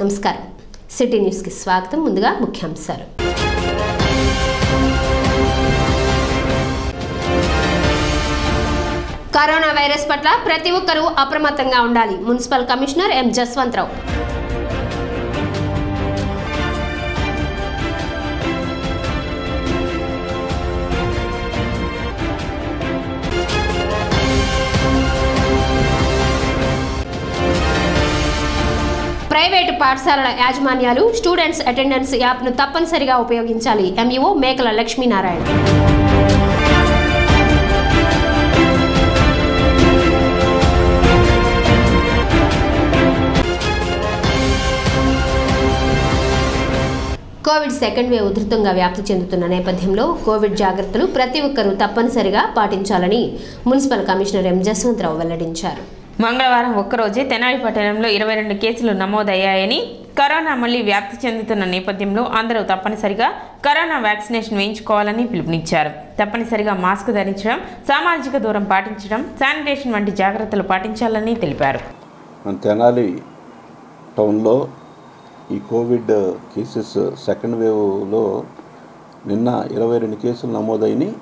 నమస్కారం. City news కి స్వాగతం. ముందుగా ముఖ్యాంశాలు. కరోనా వైరస్ పట్ల ప్రతి ఒక్కరూ అప్రమత్తంగా ఉండాలి. Municipal commissioner M Jaswanth Rao. Private పాఠశాలల యాజమాన్యాలు స్టూడెంట్స్ అటెండెన్స్ యాప్ను తప్పనిసరిగా ఉపయోగించాలి. ఎంఈఓ మేకల లక్ష్మీనారాయణ. కోవిడ్ సెకండ్ వేవ్ ఉధృతంగా వ్యాప్తి చెందుతున్న నేపథ్యంలో కోవిడ్ జాగ్రత్తలు ప్రతి ఒక్కరూ తప్పనిసరిగా పాటించాలని మున్సిపల్ కమిషనర్ ఎం జస్వంతరావు వెల్లడించారు. మంగళవారం ఒక్కరోజే తెనాలి పట్టణంలో 22 కేసులు నమోదయ్యాయని, కరోనా మళ్లీ వ్యాప్తి చెందుతున్న నేపథ్యంలో అందరూ తప్పనిసరిగా కరోనా వ్యాక్సినేషన్ వేయించుకోవాలని పిలుపునిచ్చారు. తప్పనిసరిగా మాస్క్ ధరించడం, సామాజిక దూరం పాటించడం, శానిటేషన్ వంటి జాగ్రత్తలు పాటించాలని తెలిపారు. తెనాలి టౌన్లో ఈ కోవిడ్ కేసెస్ సెకండ్ వేవ్లో నిన్న 22 కేసులు నమోదైనాయి.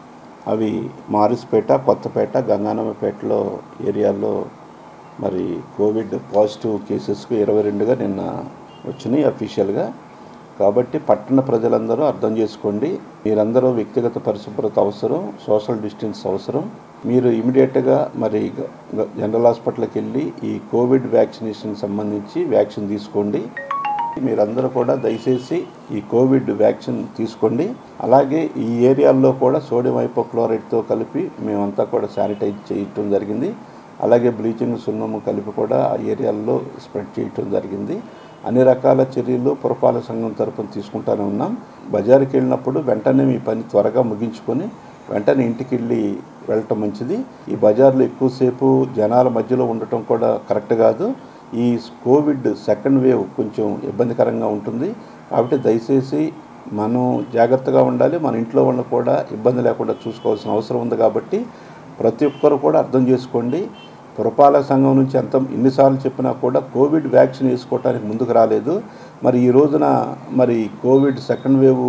అవి మారిస్పేట, కొత్తపేట, గంగానమ్మపేటలో ఏరియాల్లో మరి కోవిడ్ పాజిటివ్ కేసెస్కు 22గా నిన్న వచ్చినాయి అఫీషియల్గా. కాబట్టి పట్టణ ప్రజలందరూ అర్థం చేసుకోండి, మీరందరూ వ్యక్తిగత పరిశుభ్రత అవసరం, సోషల్ డిస్టెన్స్ అవసరం. మీరు ఇమీడియట్గా మరి జనరల్ హాస్పిటల్కి వెళ్ళి ఈ కోవిడ్ వ్యాక్సినేషన్ సంబంధించి వ్యాక్సిన్ తీసుకోండి. మీరందరూ కూడా దయచేసి ఈ కోవిడ్ వ్యాక్సిన్ తీసుకోండి. అలాగే ఈ ఏరియాల్లో కూడా సోడియం హైపోక్లోరైడ్తో కలిపి మేమంతా కూడా శానిటైజ్ చేయటం జరిగింది. అలాగే బ్లీచింగ్ సున్నము కలిపి కూడా ఆ ఏరియాల్లో స్ప్రెడ్ చేయటం జరిగింది. అన్ని రకాల చర్యలు పురపాలక సంఘం తరపున తీసుకుంటూనే ఉన్నాం. బజారుకి వెళ్ళినప్పుడు వెంటనే మీ పని త్వరగా ముగించుకొని వెంటనే ఇంటికి వెళ్ళటం మంచిది. ఈ బజార్లో ఎక్కువసేపు జనాల మధ్యలో ఉండటం కూడా కరెక్ట్ కాదు. ఈ కోవిడ్ సెకండ్ వేవ్ కొంచెం ఇబ్బందికరంగా ఉంటుంది. కాబట్టి దయచేసి మనం జాగ్రత్తగా ఉండాలి. మన ఇంట్లో వాళ్ళని కూడా ఇబ్బంది లేకుండా చూసుకోవాల్సిన అవసరం ఉంది. కాబట్టి ప్రతి ఒక్కరు కూడా అర్థం చేసుకోండి. పురపాలక సంఘం నుంచి ఎన్నిసార్లు చెప్పినా కూడా కోవిడ్ వ్యాక్సిన్ వేసుకోవడానికి ముందుకు రాలేదు. మరి ఈ రోజున మరి కోవిడ్ సెకండ్ వేవ్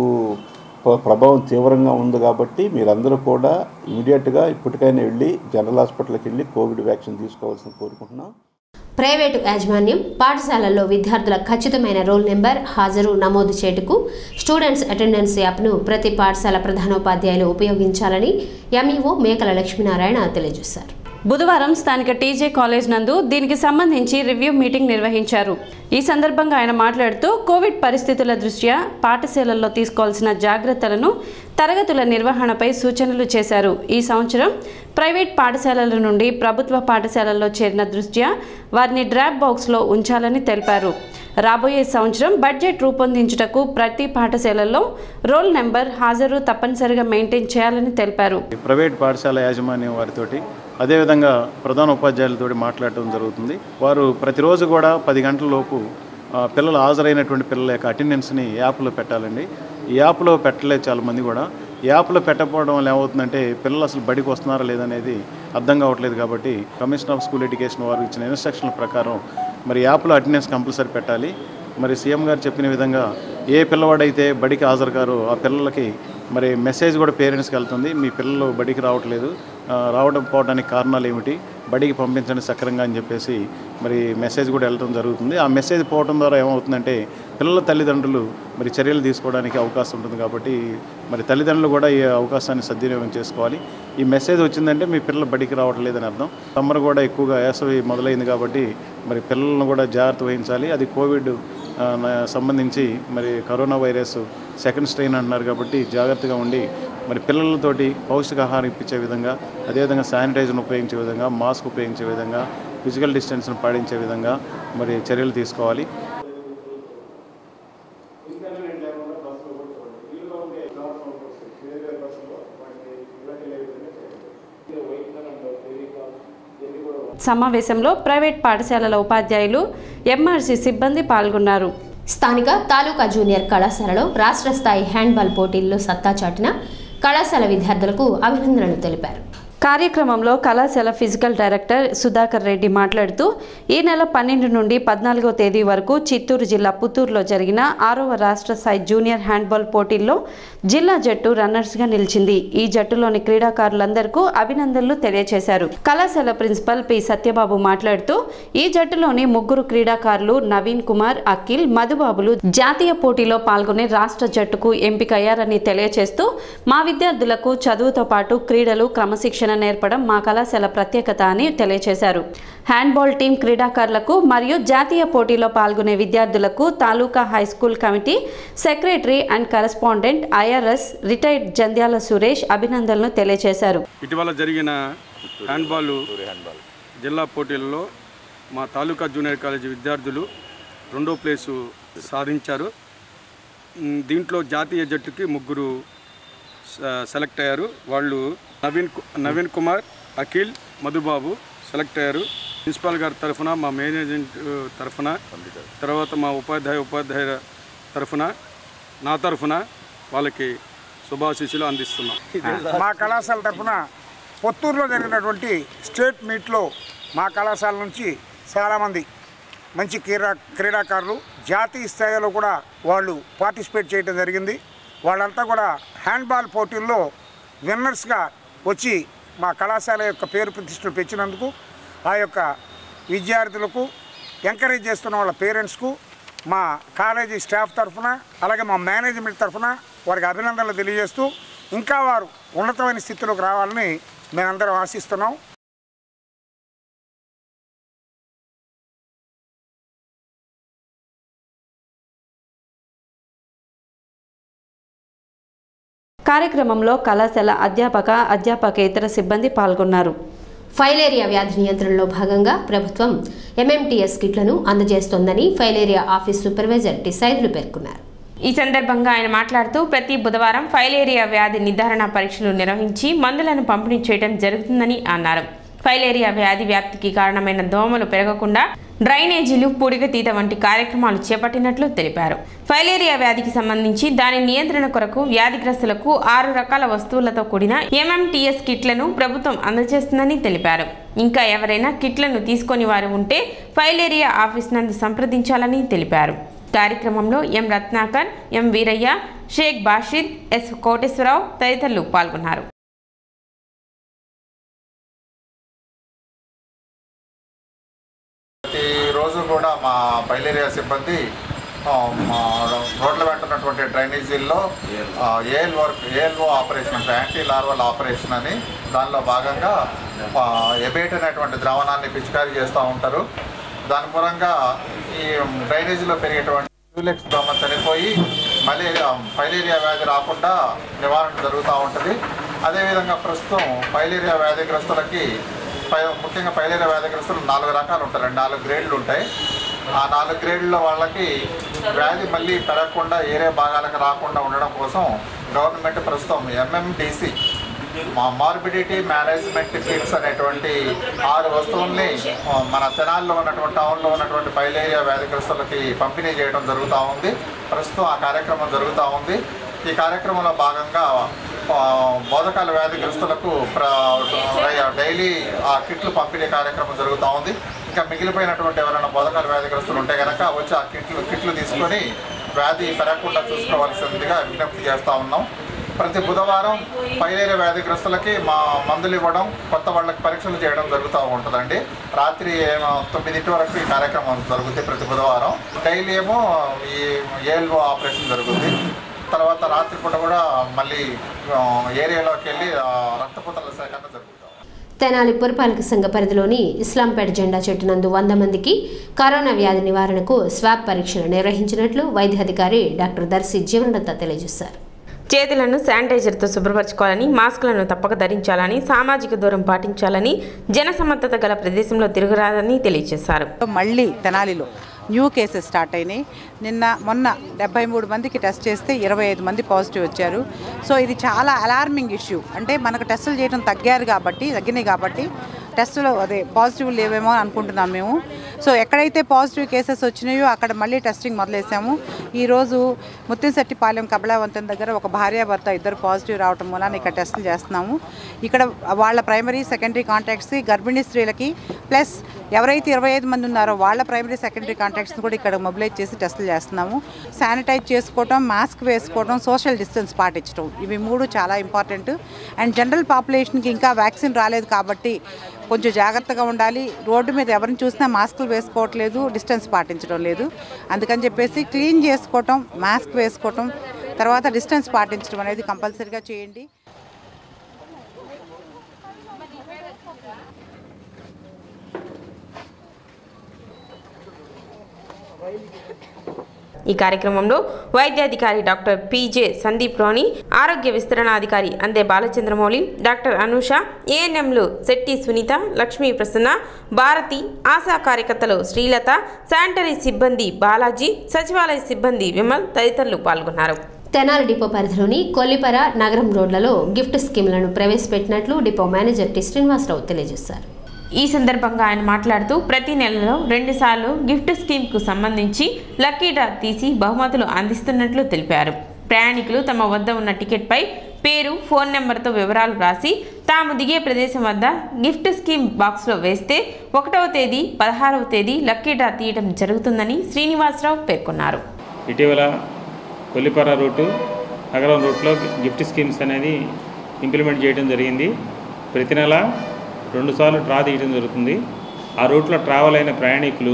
ప్రభావం తీవ్రంగా ఉంది. కాబట్టి మీరందరూ కూడా ఇమీడియట్గా ఇప్పటికైనా వెళ్ళి జనరల్ హాస్పిటల్కి వెళ్ళి కోవిడ్ వ్యాక్సిన్ తీసుకోవాల్సిన కోరుకుంటున్నాం. ప్రైవేటు యాజమాన్యం పాఠశాలల్లో విద్యార్థుల ఖచ్చితమైన రోల్ నెంబర్, హాజరు నమోదు చేటుకు స్టూడెంట్స్ అటెండెన్స్ యాప్ను ప్రతి పాఠశాల ప్రధానోపాధ్యాయులు ఉపయోగించాలని ఎంఈఓ మేకల లక్ష్మీనారాయణ తెలియజేశారు. బుధవారం స్థానిక టీజే కాలేజ్ నందు దీనికి సంబంధించి రివ్యూ మీటింగ్ నిర్వహించారు. ఈ సందర్భంగా ఆయన మాట్లాడుతూ కోవిడ్ పరిస్థితుల దృష్ట్యా పాఠశాలల్లో తీసుకోవాల్సిన జాగ్రత్తలను, తరగతుల నిర్వహణపై సూచనలు చేశారు. ఈ సంవత్సరం ప్రైవేట్ పాఠశాలల నుండి ప్రభుత్వ పాఠశాలల్లో చేరిన దృష్ట్యా వారిని డ్రాప్ బాక్స్లో ఉంచాలని తెలిపారు. రాబోయే సంవత్సరం బడ్జెట్ రూపొందించుటకు ప్రతి పాఠశాలలో రోల్ నెంబర్, హాజరు తప్పనిసరిగా మెయింటైన్ చేయాలని తెలిపారు. ప్రైవేట్ పాఠశాల యాజమాన్యం వారితోటి అదేవిధంగా ప్రధాన ఉపాధ్యాయులతో మాట్లాడటం జరుగుతుంది. వారు ప్రతిరోజు కూడా 10 గంటల లోపు పిల్లలు హాజరైనటువంటి పిల్లల యొక్క అటెండెన్స్ని యాప్లో పెట్టాలండి. ఈ యాప్లో పెట్టలేదు చాలామంది కూడా. యాప్లో పెట్టకపోవడం వల్ల ఏమవుతుందంటే పిల్లలు అసలు బడికి వస్తున్నారా లేదనేది అర్థం కావట్లేదు. కాబట్టి కమిషనర్ ఆఫ్ స్కూల్ ఎడ్యుకేషన్ వారు ఇచ్చిన ఇన్స్ట్రక్షన్ల ప్రకారం మరి యాప్లో అటెండెన్స్ కంపల్సరీ పెట్టాలి. మరి సీఎం గారు చెప్పిన విధంగా ఏ పిల్లవాడైతే బడికి హాజరు కారో ఆ పిల్లలకి మరి మెసేజ్ కూడా పేరెంట్స్కి వెళ్తుంది, మీ పిల్లలు బడికి రావట్లేదు, పోవడానికి కారణాలు ఏమిటి, బడికి పంపించండి సక్రంగా అని చెప్పేసి మరి మెసేజ్ కూడా వెళ్ళడం జరుగుతుంది. ఆ మెసేజ్ పోవడం ద్వారా ఏమవుతుందంటే పిల్లల తల్లిదండ్రులు మరి చర్యలు తీసుకోవడానికి అవకాశం ఉంటుంది. కాబట్టి మరి తల్లిదండ్రులు కూడా ఈ అవకాశాన్ని సద్వినియోగం చేసుకోవాలి. ఈ మెసేజ్ వచ్చిందంటే మీ పిల్లలు బడికి రావట్లేదని అర్థం. సమ్మర్ కూడా ఎక్కువగా వేసవి మొదలైంది కాబట్టి మరి పిల్లలను కూడా జాగ్రత్త వహించాలి. అది కోవిడ్ సంబంధించి మరి కరోనా వైరస్ సెకండ్ స్ట్రెయిన్ అంటున్నారు. కాబట్టి జాగ్రత్తగా ఉండి మరి పిల్లలతోటి పౌష్టికాహారం ఇప్పించే విధంగా, అదేవిధంగా శానిటైజర్ను ఉపయోగించే విధంగా, మాస్క్ ఉపయోగించే విధంగా, ఫిజికల్ డిస్టెన్స్ను పాటించే విధంగా మరి చర్యలు తీసుకోవాలి. సమావేశంలో ప్రైవేట్ పాఠశాలల ఉపాధ్యాయులు, ఎంఆర్సీ సిబ్బంది పాల్గొన్నారు. స్థానిక తాలూకా జూనియర్ కళాశాలలో రాష్ట్ర స్థాయి హ్యాండ్బాల్ పోటీల్లో సత్తా చాటిన కళాశాల విద్యార్థులకు అభినందనలు తెలిపారు. కార్యక్రమంలో కళాశాల ఫిజికల్ డైరెక్టర్ సుధాకర్ రెడ్డి మాట్లాడుతూ ఈ నెల 12 నుండి 14వ తేదీ వరకు చిత్తూరు జిల్లా పుత్తూరులో జరిగిన 6వ రాష్ట్ర స్థాయి జూనియర్ హ్యాండ్బాల్ పోటీల్లో జిల్లా జట్టు రన్నర్స్గా నిలిచింది. ఈ జట్టులోని క్రీడాకారులందరికీ అభినందనలు తెలియజేశారు. కళాశాల ప్రిన్సిపల్ పి సత్యబాబు మాట్లాడుతూ ఈ జట్టులోని 3 క్రీడాకారులు నవీన్ కుమార్, అఖిల్, మధుబాబులు జాతీయ పోటీలో పాల్గొనే రాష్ట్ర జట్టుకు ఎంపికయ్యారని తెలియజేస్తూ మా విద్యార్థులకు చదువుతో పాటు క్రీడలు క్రమశిక్షణ నేర్పడం మా కళాశాల ప్రత్యేకత అని తెలియజేశారు. హ్యాండ్బాల్ టీం క్రీడాకారులకు మరియు జాతీయ పోటీలో పాల్గొనే విద్యార్థులకు తాలూకా high school committee secretary and correspondent IRS retired Jandhyala Suresh అభినందనలు తెలియజేశారు. ఇటీవల జరిగిన హ్యాండ్బాల్ జిల్లా పోటీలలో మా తాలూకా జూనియర్ కాలేజీ విద్యార్థులు 2వ ప్లేసు సాధించారు. దీంట్లో జాతీయ జట్టుకి 3 సెలెక్ట్ అయ్యారు. వాళ్ళు నవీన్ కుమార్, అఖిల్, మధుబాబు సెలెక్ట్ అయ్యారు. ప్రిన్సిపాల్ గారి తరఫున, మా మేనేజ్మెంట్ తరఫున, తర్వాత మా ఉపాధ్యాయుల తరఫున, నా తరఫున వాళ్ళకి శుభాశీస్సులు అందిస్తున్నాం. మా కళాశాల తరఫున పుత్తూరులో జరిగినటువంటి స్టేట్ మీట్లో మా కళాశాల నుంచి చాలామంది మంచి క్రీడాకారులు జాతీయ స్థాయిలో కూడా వాళ్ళు పార్టిసిపేట్ చేయడం జరిగింది. వాళ్ళంతా కూడా హ్యాండ్బాల్ పోటీల్లో విన్నర్స్గా వచ్చి మా కళాశాల యొక్క పేరు ప్రతిష్టలు పెంచినందుకు ఆ యొక్క విద్యార్థులకు ఎంకరేజ్ చేస్తున్న వాళ్ళ పేరెంట్స్కు మా కాలేజీ స్టాఫ్ తరఫున అలాగే మా మేనేజ్మెంట్ తరఫున వారికి అభినందనలు తెలియజేస్తూ ఇంకా వారు ఉన్నతమైన స్థితిలోకి రావాలని మేమందరం ఆశిస్తున్నాం. కార్యక్రమంలో కళాశాల అధ్యాపకేతర సిబ్బంది పాల్గొన్నారు. ఫైలేరియా వ్యాధి నియంత్రణలో భాగంగా ప్రభుత్వం ఎంఎంటీఎస్ కిట్లను అందజేస్తోందని filaria office supervisor T Saidulu పేర్కొన్నారు. ఈ సందర్భంగా ఆయన మాట్లాడుతూ ప్రతి బుధవారం ఫైలేరియా వ్యాధి నిర్ధారణ పరీక్షలు నిర్వహించి మందులను పంపిణీ చేయడం జరుగుతుందని అన్నారు. ఫైలేరియా వ్యాధి వ్యాప్తికి కారణమైన దోమలు పెరగకుండా డ్రైనేజీలు, పూడికతీత వంటి కార్యక్రమాలు చేపట్టినట్లు తెలిపారు. ఫైలేరియా వ్యాధికి సంబంధించి దాని నియంత్రణ కొరకు వ్యాధిగ్రస్తులకు 6 రకాల వస్తువులతో కూడిన ఎంఎంటీఎస్ కిట్లను ప్రభుత్వం అందజేస్తుందని తెలిపారు. ఇంకా ఎవరైనా కిట్లను తీసుకొని వారు ఉంటే ఫైలేరియా ఆఫీస్ నందు సంప్రదించాలని తెలిపారు. కార్యక్రమంలో M Ratnakar, M Veeraiah, Sheikh Bashid, S Koteswararao తదితరులు పాల్గొన్నారు. ప్రతిరోజు కూడా మా ఫైలేరియా సిబ్బంది రోడ్ల వెంట ఉన్నటువంటి డ్రైనేజీల్లో ఏఎల్ఓ ఆపరేషన్ అంటే యాంటీ లార్వల్ ఆపరేషన్ అని దానిలో భాగంగా ఎబేట్ అనేటువంటి ద్రావణాన్ని పిచికారీ చేస్తూ ఉంటారు. దాని మూలంగా ఈ డ్రైనేజీలో పెరిగేటువంటి క్యూలెక్స్ దోమ చనిపోయి ఫైలేరియా వ్యాధి రాకుండా నివారణ జరుగుతూ ఉంటుంది. అదేవిధంగా ప్రస్తుతం ఫైలేరియా వ్యాధిగ్రస్తులకి ముఖ్యంగా ఫైలేరియా వ్యాధిగ్రస్తులు 4 రకాలు ఉంటారండి. 4 గ్రేడ్లు ఉంటాయి. ఆ 4 గ్రేడ్ల వాళ్ళకి వ్యాధి మళ్ళీ పెరగకుండా ఏరే భాగాలకు రాకుండా ఉండడం కోసం గవర్నమెంట్ ప్రస్తుతం ఎంఎండిసి మార్బిడిటీ మేనేజ్మెంట్ కిట్స్ అనేటువంటి 6 వస్తువుల్ని మన తెనాలిలో ఉన్నటువంటి టౌన్లో ఉన్నటువంటి ఫైలేరియా వ్యాధిగ్రస్తులకి పంపిణీ చేయడం జరుగుతూ ఉంది. ప్రస్తుతం ఆ కార్యక్రమం జరుగుతూ ఉంది. ఈ కార్యక్రమంలో భాగంగా బోధకాల వ్యాధిగ్రస్తులకు డైలీ ఆ కిట్లు పంపిణీ కార్యక్రమం జరుగుతూ ఉంది. ఇంకా మిగిలిపోయినటువంటి ఎవరైనా బోధకాల వ్యాధిగ్రస్తులు ఉంటే కనుక వచ్చి ఆ కిట్లు తీసుకొని వ్యాధి పెరగకుండా చూసుకోవాల్సిందిగా విజ్ఞప్తి చేస్తూ ఉన్నాం. ప్రతి బుధవారం ఫైలేరియా వ్యాధిగ్రస్తులకి మా మందులు ఇవ్వడం, కొత్త వాళ్ళకి పరీక్షలు చేయడం జరుగుతూ ఉంటుందండి. రాత్రి 9 వరకు ఈ కార్యక్రమం జరుగుతుంది ప్రతి బుధవారం. డైలీ ఏమో ఈ ఏఎల్ఓ ఆపరేషన్ జరుగుతుంది. తర్వాత రాత్రిపూట కూడా మళ్ళీ ఏరియాలోకి వెళ్ళి రక్తపోతల సేకరణ జరుగుతుంది. తెనాలి పురపాలక సంఘ పరిధిలోని ఇస్లాంపేట జెండా చెట్టు నందు 100 మందికి కరోనా వ్యాధి నివారణకు స్వాబ్ పరీక్షలు నిర్వహించినట్లు వైద్యాధికారి డాక్టర్ దర్శి జీవనదత్త తెలియజేశారు. చేతులను శానిటైజర్తో శుభ్రపరచుకోవాలని, మాస్కులను తప్పక ధరించాలని, సామాజిక దూరం పాటించాలని, జనసమ్మతత గల ప్రదేశంలో తిరగరాదని తెలియజేశారు. మళ్ళీ తెనాలిలో న్యూ కేసెస్ స్టార్ట్ అయినాయి. మొన్న 73 మందికి టెస్ట్ చేస్తే 25 మంది పాజిటివ్ వచ్చారు. సో ఇది చాలా అలార్మింగ్ ఇష్యూ. అంటే మనకు టెస్టులు చేయడం తగ్గినాయి కాబట్టి టెస్టులు పాజిటివ్ లేవేమో అనుకుంటున్నాం మేము. సో ఎక్కడైతే పాజిటివ్ కేసెస్ వచ్చినాయో అక్కడ మళ్ళీ టెస్టింగ్ మొదలేసాము. ఈరోజు ముత్తిశెట్టిపాలెం కబలావంతం దగ్గర ఒక భార్యాభర్త ఇద్దరు పాజిటివ్ రావటం మూలాన ఇక్కడ టెస్టులు చేస్తున్నాము. ఇక్కడ వాళ్ళ ప్రైమరీ సెకండరీ కాంటాక్ట్స్కి, గర్భిణీ స్త్రీలకి, ప్లస్ ఎవరైతే 25 మంది ఉన్నారో వాళ్ళ ప్రైమరీ సెకండరీ కాంటాక్ట్స్ని కూడా ఇక్కడ మొబిలైజ్ చేసి టెస్టులు చేస్తున్నాము. శానిటైజ్ చేసుకోవటం, మాస్క్ వేసుకోవడం, సోషల్ డిస్టెన్స్ పాటించడం, ఇవి 3 చాలా ఇంపార్టెంట్. అండ్ జనరల్ పాపులేషన్కి ఇంకా వ్యాక్సిన్ రాలేదు కాబట్టి కొంచెం జాగ్రత్తగా ఉండాలి. రోడ్డు మీద ఎవరిని చూసినా మాస్కులు వేసుకోవట్లేదు, డిస్టెన్స్ పాటించడం లేదు. అందుకని చెప్పేసి క్లీన్ చేసుకోవటం, మాస్క్ వేసుకోవటం, తర్వాత డిస్టెన్స్ పాటించడం అనేది కంపల్సరీగా చేయండి. ఈ కార్యక్రమంలో వైద్యాధికారి డాక్టర్ పీజే సందీప్ రోని, ఆరోగ్య విస్తరణాధికారి అందే బాలచంద్రమౌళి, డాక్టర్ అనూష, ఏఎన్ఎంలు శెట్టి సునీత, లక్ష్మీ ప్రసన్న, భారతి, ఆశా కార్యకర్తలు శ్రీలత, శానిటరీ సిబ్బంది బాలాజీ, సచివాలయ సిబ్బంది విమల్ తదితరులు పాల్గొన్నారు. తెనాలి డిపో పరిధిలోని కొల్లిపర, నగరం రోడ్లలో గిఫ్ట్ స్కీమ్లను ప్రవేశపెట్టినట్లు డిపో మేనేజర్ టి శ్రీనివాసరావు తెలియజేశారు. ఈ సందర్భంగా ఆయన మాట్లాడుతూ ప్రతి నెలలో 2 సార్లు గిఫ్ట్ స్కీమ్కు సంబంధించి లక్కీ డ్రా తీసి బహుమతులు అందిస్తున్నట్లు తెలిపారు. ప్రయాణికులు తమ వద్ద ఉన్న టికెట్పై పేరు, ఫోన్ నెంబర్తో వివరాలు రాసి తాము దిగే ప్రదేశం వద్ద గిఫ్ట్ స్కీమ్ బాక్స్లో వేస్తే 1వ తేదీ, 16వ తేదీ లక్కీ డ్రా తీయడం జరుగుతుందని శ్రీనివాసరావు పేర్కొన్నారు. ఇటీవల కొల్లిపర రూటు, నగరం రూట్లో గిఫ్ట్ స్కీమ్స్ అనేది ఇంప్లిమెంట్ చేయడం జరిగింది. ప్రతి నెల 2 సార్లు డ్రా తీయడం జరుగుతుంది. ఆ రూట్లో ట్రావెల్ అయిన ప్రయాణికులు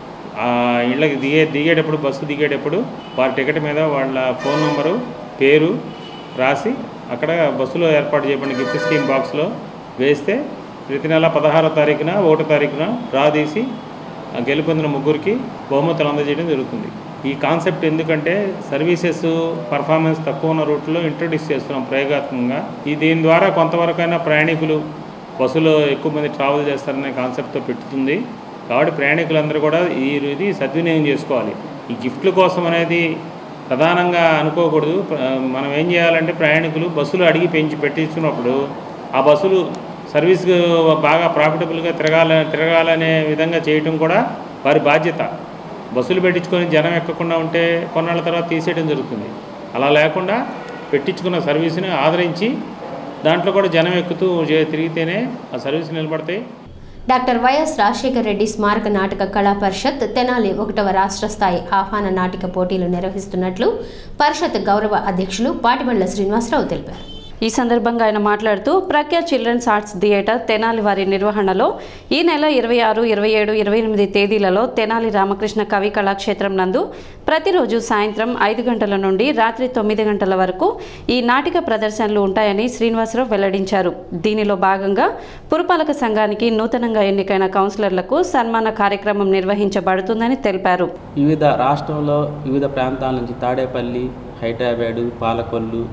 ఇళ్ళకి దిగేటప్పుడు, బస్సు దిగేటప్పుడు వారి టికెట్ మీద వాళ్ళ ఫోన్ నెంబరు, పేరు రాసి అక్కడ బస్సులో ఏర్పాటు చేయబడిన గిఫ్ట్ స్కీమ్ బాక్స్లో వేస్తే ప్రతి నెల 16వ తారీఖున, 1వ తారీఖున డ్రా తీసి గెలుపొందిన 3కి బహుమతులు అందజేయడం జరుగుతుంది. ఈ కాన్సెప్ట్ ఎందుకంటే సర్వీసెస్ పర్ఫార్మెన్స్ తక్కువ ఉన్న రూట్లో ఇంట్రొడ్యూస్ చేస్తున్నాం ప్రయోగాత్మకంగా. దీని ద్వారా కొంతవరకైనా ప్రయాణికులు బస్సులో ఎక్కువ మంది ట్రావెల్ చేస్తారనే కాన్సెప్ట్తో పెట్టుతుంది. కాబట్టి ప్రయాణికులందరూ కూడా ఇది సద్వినియోగం చేసుకోవాలి. ఈ గిఫ్ట్ల కోసం అనేది ప్రధానంగా అనుకోకూడదు. మనం ఏం చేయాలంటే ప్రయాణికులు బస్సులు అడిగి పెట్టించుకున్నప్పుడు ఆ బస్సులు సర్వీస్ బాగా ప్రాఫిటబుల్గా తిరగాలనే విధంగా చేయటం కూడా వారి బాధ్యత. బస్సులు పెట్టించుకొని జనం ఎక్కకుండా ఉంటే కొన్నాళ్ళ తర్వాత తీసేయడం జరుగుతుంది. అలా లేకుండా పెట్టించుకున్న సర్వీస్ని ఆదరించి దాంట్లో కూడా జనం ఎక్కుతూ తిరిగితేనే ఆ సర్వీస్ నిలబడతాయి. డాక్టర్ వైఎస్ రాజశేఖర రెడ్డి స్మారక నాటక కళా పరిషత్ తెనాలి 1వ రాష్ట్ర స్థాయి ఆహ్వాన నాటిక పోటీలు నిర్వహిస్తున్నట్లు పరిషత్ గౌరవ అధ్యక్షులు పాటిబండ్ల శ్రీనివాసరావు తెలిపారు. ఈ సందర్భంగా ఆయన మాట్లాడుతూ Prakhya children's arts theatre Tenali వారి నిర్వహణలో ఈ నెల 26, 27, 28 తేదీలలో తెనాలి రామకృష్ణ కవి కళాక్షేత్రం నందు ప్రతిరోజు సాయంత్రం 5 గంటల నుండి రాత్రి 9 గంటల వరకు ఈ నాటిక ప్రదర్శనలు ఉంటాయని శ్రీనివాసరావు వెల్లడించారు. దీనిలో భాగంగా పురపాలక సంఘానికి నూతనంగా ఎన్నికైన కౌన్సిలర్లకు సన్మాన కార్యక్రమం నిర్వహించబడుతుందని తెలిపారు. వివిధ రాష్ట్రంలో వివిధ ప్రాంతాల నుంచి తాడేపల్లి, హైదరాబాదు, పాలకొల్లు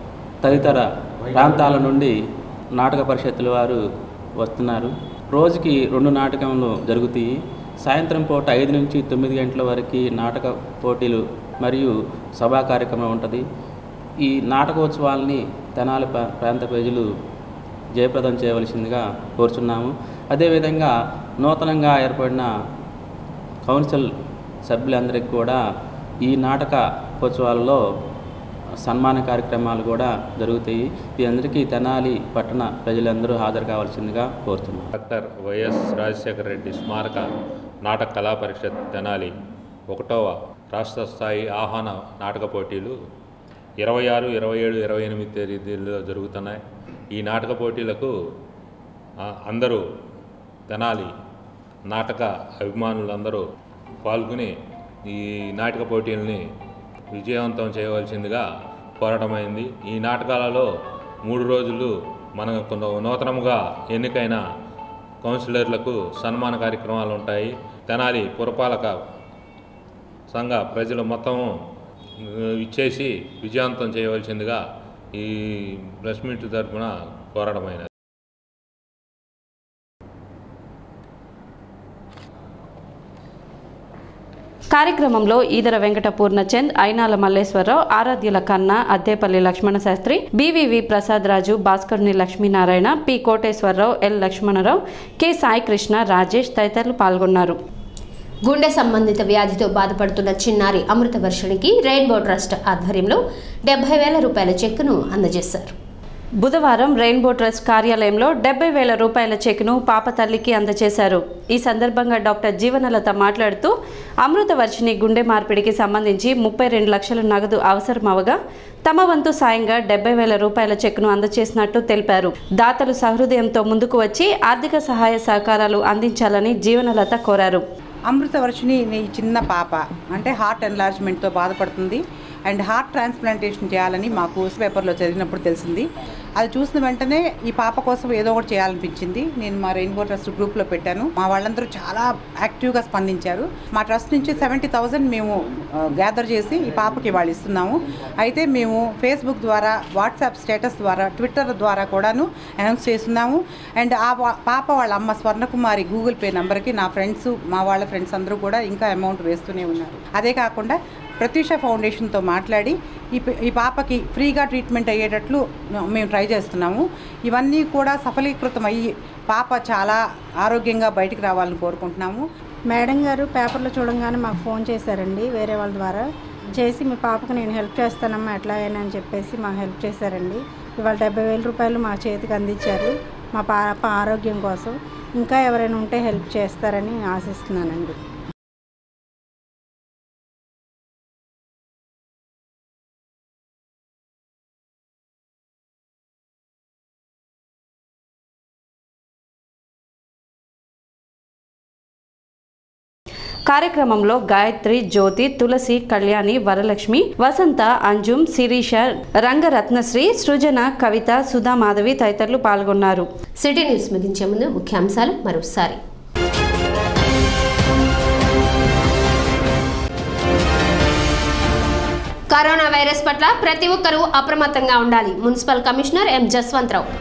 తదితర ప్రాంతాల నుండి నాటక పరిషత్తుల వారు వస్తున్నారు. రోజుకి 2 నాటకములు జరుగుతాయి. సాయంత్రం పూట 5 నుంచి 9 గంటల వరకు నాటక పోటీలు మరియు సభా కార్యక్రమం ఉంటుంది. ఈ నాటకోత్సవాల్ని తెనాలి ప్రాంత ప్రజలు జయప్రదం చేయవలసిందిగా కోరుచున్నాము. అదేవిధంగా నూతనంగా ఏర్పడిన కౌన్సిల్ సభ్యులందరికీ కూడా ఈ నాటకోత్సవాలలో సన్మాన కార్యక్రమాలు కూడా జరుగుతాయి. ఈ అందరికీ తెనాలి పట్టణ ప్రజలందరూ హాజరు కావాల్సిందిగా కోరుతున్నాం. డాక్టర్ వైఎస్ రాజశేఖర రెడ్డి స్మారక నాటక కళా పరిషత్ తెనాలి 1వ రాష్ట్ర స్థాయి ఆహ్వాన నాటక పోటీలు 26, 27, 28 తేదీల్లో జరుగుతున్నాయి. ఈ నాటక పోటీలకు అందరూ తెనాలి నాటక అభిమానులందరూ పాల్గొని ఈ నాటక పోటీలని విజయవంతం చేయవలసిందిగా కోరటమైంది. ఈ నాటకాలలో 3 రోజులు మనకు నూతనముగా ఎన్నికైన కౌన్సిలర్లకు సన్మాన కార్యక్రమాలు ఉంటాయి. తెనాలి పురపాలక సంఘ ప్రజలు మొత్తము ఇచ్చేసి విజయవంతం చేయవలసిందిగా ఈ ప్రెస్ మీట్ తరఫున కోరడమైనది. కార్యక్రమంలో Eedara Venkata Purnachand, Ainala Malleswararao, Aradhyula Kanna, Addepalli Lakshmana Sastry, BVV Prasad Raju, Bhaskaruni Lakshminarayana, P Koteswararao, L Lakshmanarao, K Sai Krishna, Rajesh తదితరులు పాల్గొన్నారు. గుండె సంబంధిత వ్యాధితో బాధపడుతున్న చిన్నారి అమృతవర్షిణికి రెయిన్బో ట్రస్ట్ ఆధ్వర్యంలో 70,000 రూపాయల చెక్కును అందజేశారు. బుధవారం రెయిన్బో ట్రస్ట్ కార్యాలయంలో 70,000 రూపాయల చెక్ను పాప తల్లికి అందజేశారు. ఈ సందర్భంగా డాక్టర్ జీవనలత మాట్లాడుతూ అమృతవర్షిణి గుండె మార్పిడికి సంబంధించి 32 లక్షల నగదు అవసరమవగా తమ వంతు సాయంగా 70,000 రూపాయల చెక్ను అందజేసినట్టు తెలిపారు. దాతలు సహృదయంతో ముందుకు వచ్చి ఆర్థిక సహాయ సహకారాలు అందించాలని జీవనలత కోరారు. అమృతవర్షిణి చిన్న పాప అంటే హార్ట్ ఎన్లార్జ్మెంట్తో బాధపడుతుంది అండ్ హార్ట్ ట్రాన్స్ప్లాంటేషన్ చేయాలని మాకు పేపర్లో చదివినప్పుడు తెలిసింది. అది చూసిన వెంటనే ఈ పాప కోసం ఏదో ఒకటి చేయాలనిపించింది. నేను మా రెయిన్బో ట్రస్ట్ గ్రూప్లో పెట్టాను. మా వాళ్ళందరూ చాలా యాక్టివ్గా స్పందించారు. మా ట్రస్ట్ నుంచి 70,000 మేము గ్యాదర్ చేసి ఈ పాపకి వాళ్ళు ఇస్తున్నాము. అయితే మేము ఫేస్బుక్ ద్వారా, వాట్సాప్ స్టేటస్ ద్వారా, ట్విట్టర్ ద్వారా కూడాను అనౌన్స్ చేస్తున్నాము. అండ్ ఆ పాప వాళ్ళ అమ్మ స్వర్ణకుమారి గూగుల్ పే నెంబర్కి నా ఫ్రెండ్స్, మా వాళ్ళ ఫ్రెండ్స్ అందరూ కూడా ఇంకా అమౌంట్ వేస్తూనే ఉన్నారు. అదే కాకుండా ప్రత్యూష ఫౌండేషన్తో మాట్లాడి ఈ పాపకి ఫ్రీగా ట్రీట్మెంట్ అయ్యేటట్లు మేము ట్రై చేస్తున్నాము. ఇవన్నీ కూడా సఫలీకృతం అయ్యి పాప చాలా ఆరోగ్యంగా బయటికి రావాలని కోరుకుంటున్నాము. మేడం గారు పేపర్లో చూడంగానే మాకు ఫోన్ చేశారండి, వేరే వాళ్ళ ద్వారా చేసి మీ పాపకు నేను హెల్ప్ చేస్తానమ్మా ఎట్లాగైనా అని చెప్పేసి మాకు హెల్ప్ చేశారండి. ఇవాళ 70,000 రూపాయలు మా చేతికి అందించారు మా పాప ఆరోగ్యం కోసం. ఇంకా ఎవరైనా ఉంటే హెల్ప్ చేస్తారని ఆశిస్తున్నానండి. కార్యక్రమంలో గాయత్రి, జ్యోతి, తులసి, కళ్యాణి, వరలక్ష్మి, వసంత, అంజుమ్, శిరీష, రంగరత్నశ్రీ, సృజన, కవిత, సుధా మాధవి తదితరులు పాల్గొన్నారు. సిటీ న్యూస్ ముగించే ముందు ముఖ్యాంశాలు మరోసారి. కరోనా వైరస్ పట్ల ప్రతి ఒక్కరూ అప్రమత్తంగా ఉండాలి. Municipal commissioner M Jaswanth Rao.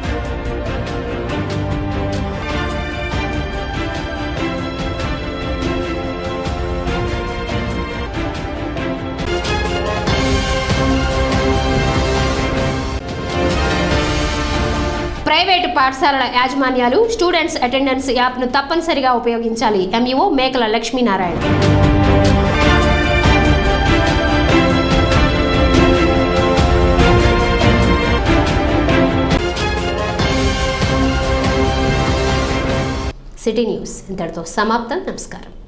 Private పాఠశాలల యాజమాన్యాలు స్టూడెంట్స్ అటెండెన్స్ యాప్ను తప్పనిసరిగా ఉపయోగించాలి. ఎంఈఓ మేకల లక్ష్మీనారాయణ. సిటీ న్యూస్ ఇంతటితో సమాప్తం. నమస్కారం.